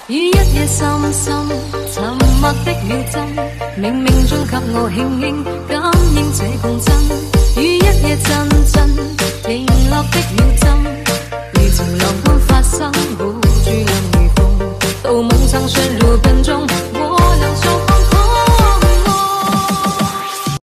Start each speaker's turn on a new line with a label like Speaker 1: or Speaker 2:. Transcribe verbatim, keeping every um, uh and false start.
Speaker 1: 於一夜深深沉默的秒針，冥冥中給我輕輕感應這共振。於一夜陣陣停落的秒針，如情浪般發生，護住亮如風，到夢曾陷入笨中。